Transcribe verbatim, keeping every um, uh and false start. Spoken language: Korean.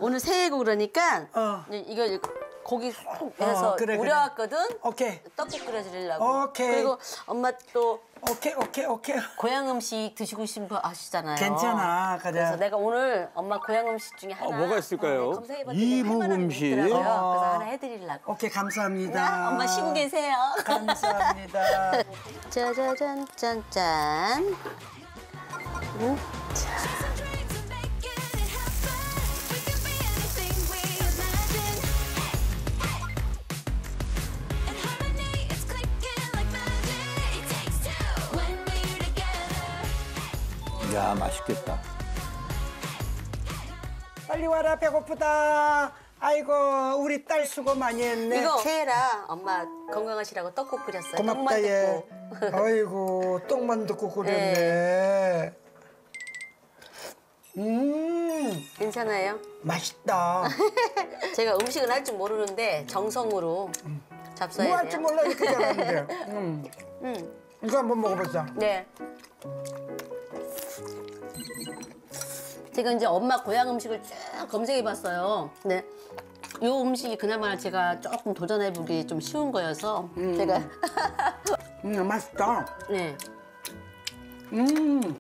오늘 새해고 그러니까 어. 이거 고기 푹 해서 어, 그래, 우려왔거든. 그래. 오케이. 떡국 끓여드리려고. 오케이. 그리고 엄마 또 오케이 오케이 오케이. 고향 음식 드시고 싶은 거 아시잖아요. 괜찮아, 그래. 그래서 내가 오늘 엄마 고향 음식 중에 하나 어, 뭐가 있을까요? 어, 검색해봤더니 이북 할 만한 게 음식. 있더라고요. 그래서 어. 하나 해드리려고. 오케이 감사합니다. 엄마 쉬고 계세요. 감사합니다. 짜자잔 짠짠. 음. 야, 맛있겠다. 빨리 와라 배고프다. 아이고 우리 딸 수고 많이 했네. 이거 새해라 엄마 건강하시라고 떡국 끓였어요. 고맙다 떡만 얘. 듣고. 아이고 떡만 듣고 끓였네. 음 괜찮아요? 맛있다. 제가 음식을 할 줄 모르는데 정성으로 잡숴야 뭐 할 줄 돼요. 몰라 이렇게 잘하는데. 음. 음. 이거 한번 먹어보자. 네. 제가 이제 엄마 고향 음식을 쭉 검색해봤어요. 네. 요 음식이 그나마 제가 조금 도전해보기 좀 쉬운 거여서 음. 제가 음 맛있다. 네. 음.